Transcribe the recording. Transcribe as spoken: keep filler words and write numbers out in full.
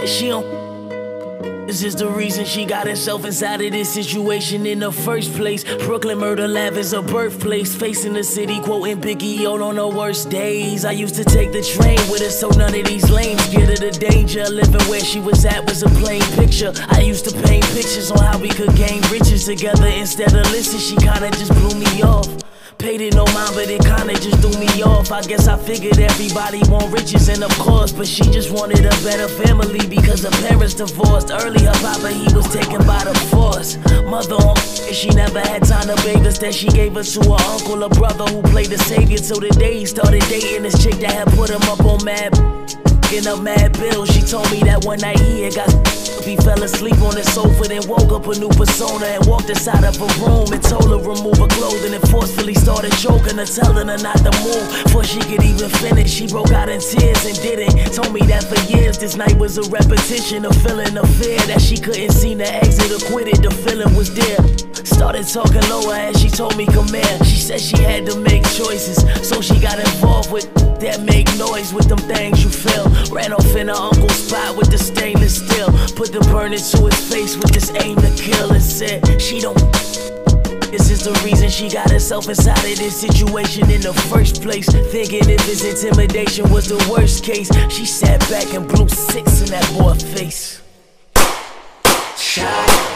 she don't. This is the reason she got herself inside of this situation in the first place. Brooklyn Murder Lab is her birthplace. Facing the city, quoting Biggie all on her worst days. I used to take the train with her so none of these lames get her the danger. Living where she was at was a plain picture. I used to paint pictures on how we could gain riches together. Instead of listen, she kinda just blew me off. Paid it no mind, but it kinda just threw me off. I guess I figured everybody want riches, and of course, but she just wanted a better family because her parents divorced early. Her papa, he was taken by the force. Mother on and she never had time to bathe us. Then she gave us to her uncle, a brother who played the savior. Till the day he started dating this chick that had put him up on mad in a mad bill. She told me that one night he had got he fell asleep on the sofa, then woke up a new persona and walked inside of a room and told her remove her clothing and forcefully started choking her, telling her not to move before she could even finish. She broke out in tears and didn't. Told me that for years this night was a repetition of feeling of fear, that she couldn't seem to exit or quit it. The feeling was there. Started talking lower as she told me come here. She said she had to make choices, so she got involved with that make noise with them things you feel. Ran off in her uncle's spot with the stainless steel, put the burner to his face with this aim to kill, and said she don't. This is the reason she got herself inside of this situation in the first place. Thinking if his intimidation was the worst case, she sat back and blew six in that boy's face. Shot.